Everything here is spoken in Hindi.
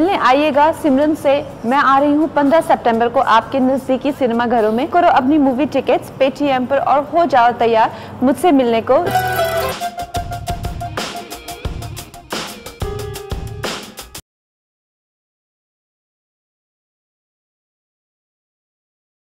मिलने आइएगा सिमरन से। मैं आ रही हूँ 15 सितंबर को आपके नजदीकी सिनेमा घरों में। करो अपनी मूवी टिकट्स पेटीएम पर और हो जाओ तैयार मुझसे मिलने को।